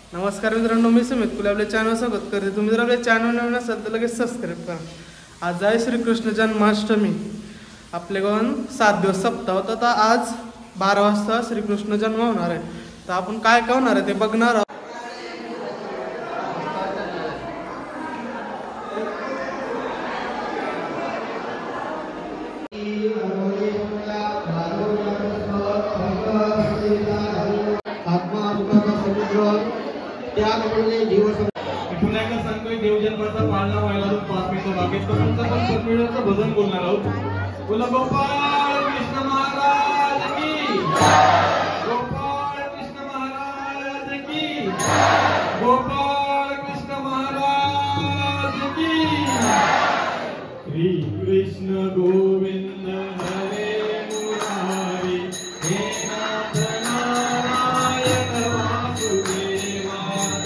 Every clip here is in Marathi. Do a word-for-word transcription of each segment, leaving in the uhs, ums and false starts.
नमस्कार मित्रांनो, मी सुमित कुले आपल्या चॅनल स्वागत करते। तुम्ही जर आपल्या चॅनल नवीन असाल तर लगेच सबस्क्राईब करा। आज आहे श्रीकृष्ण जन्माष्टमी। आपल्या गावान सात दिवस सप्ताह होता, तर आज बारा वाजता श्रीकृष्ण जन्म होणार आहे। तर आपण काय काय होणार आहे ते बघणार आहोत। पुन्हा एकदा सांगतोय, देवजन्माचा पाळणा व्हायला पाच मिनिटं बाकी आहेत, तर तुमचं पण परमेश्वराचं भजन बोलणार आहोत। बोला गोपाळ कृष्ण महाराज की, गोपाळ कृष्ण महाराज की, गोपाळ कृष्ण महाराज की। श्री कृष्ण गोविंद हरे मुरारी, हे नाथ नारायण वासुदेवा।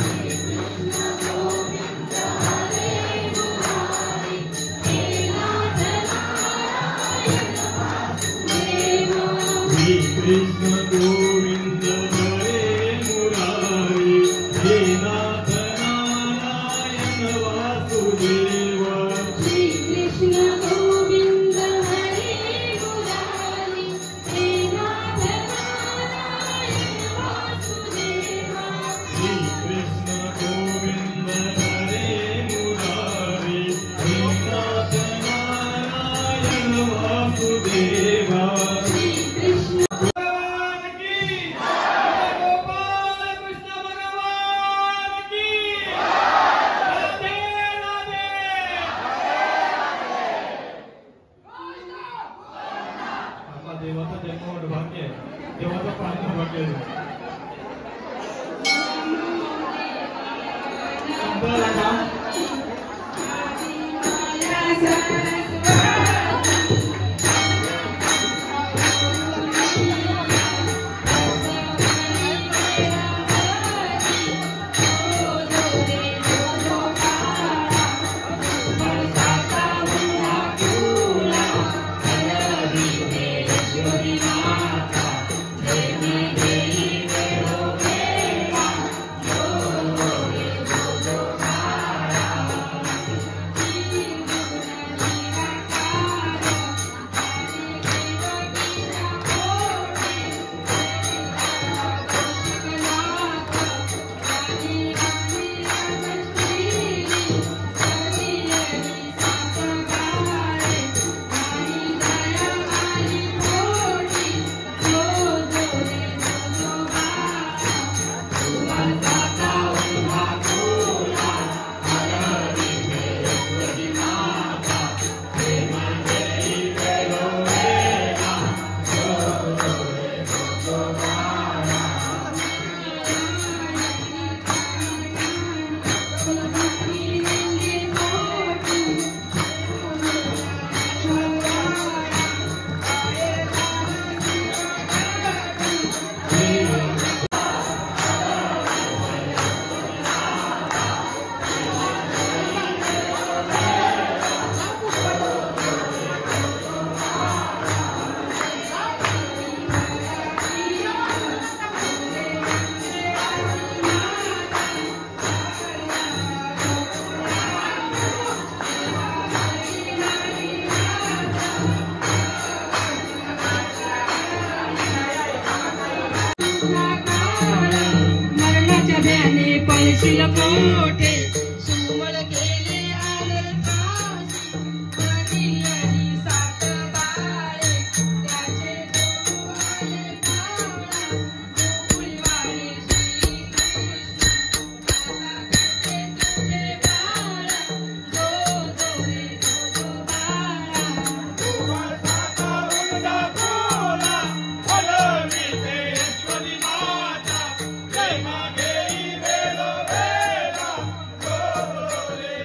कृष्ण गोविंद हरे मुरारी, हे नाथ नारायण वासुदेवा। श्री कृष्ण गोविंद हरे मुरारी, हे नाथ नारायण वासुदेवा। श्री कृष्ण गोविंद हरे मुरारी, हे नाथ नारायण वासुदेवा। देवाचा जन्म भाग्य आहे, देवाचा पाळणा भाग्य आहे। पळशील पोटे सुमळ गेले आदरकाशी, कधी आली सात बाळे त्याचे डोळे कावळा। गोकुळवाडी श्रीकृष्ण आता तुझे बाळा, जो जो रे जो जो बाळा। जय मागे वेलो वेला,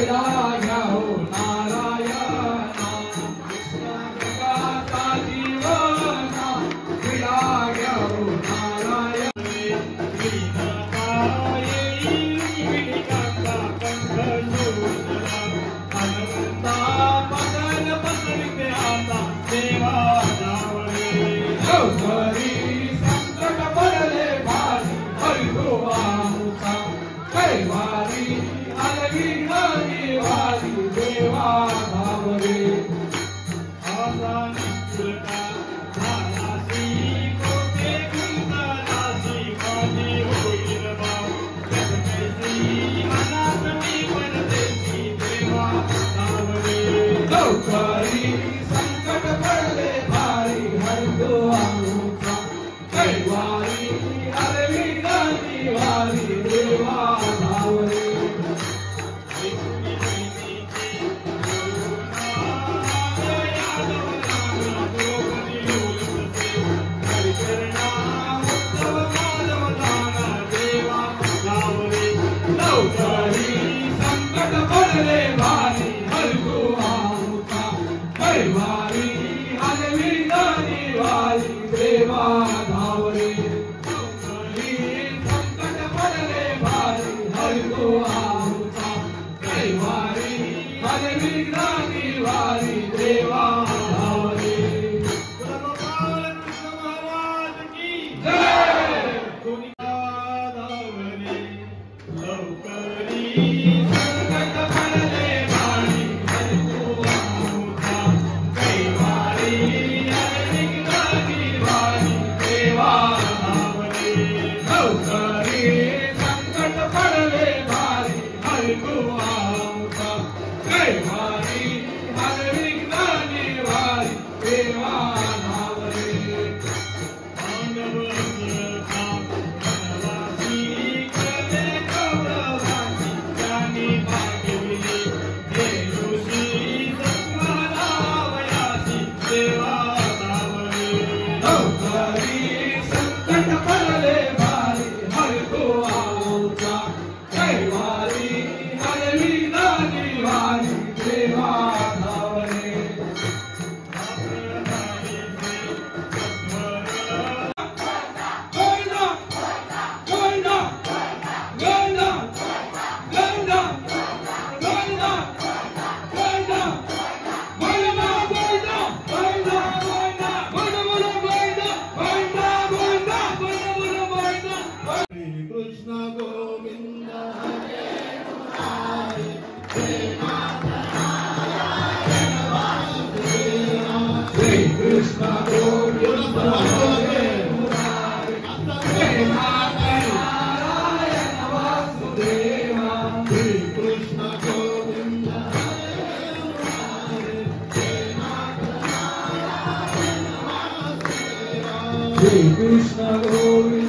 विडा घ्या हो नारायणा कृष्ण जगाचा जीवना विडा घ्या हो नारायण लवकरी संकट पडले भारी हरितो आमुचा कैवारी अलगी नदी वारी देवा भावरे आजा निपुलका धारासी कोटे गुंतरासी काजी होईल भाव जगमेसी अनाथनी बनतेसी देवा भावरे लवकरी संकट पडले भारी हरितो आमुचा कैवारी अलगी नदी वारी देवा भावरे लवकरी संकट पडले भारी हरितो आमुचा कैवारी अलगी नदी वारी देवा धावरे लवकरी संकट पडले भारी हरितो आमुचा कैवारी अलगी नदी वारी देवा धावरे कृष्ण महाराज की जय धावरे लवकरी संकट पडले भारी हरितो आमुचा कैवारी अलगी नदी वारी देवा धावरे लवकरी संकट पडले भारी हरितो आमुचा कैवारी अलगी नदी वारी देवा धावरे लवकरी संकट पडले भारी हरितो आमुचा कैवारी अलगी नदी वारी देवा धावरे गोविंदा गोविंदा गोविंदा गोविंदा गोविंदा गोविंदा गोविंदा गोविंदा गोविंदा कृष्ण गोविंद श्री कृष्ण गोविंद नारायण वासुदेवा श्री कृष्ण गोविंद श्री कृष्ण गोविंद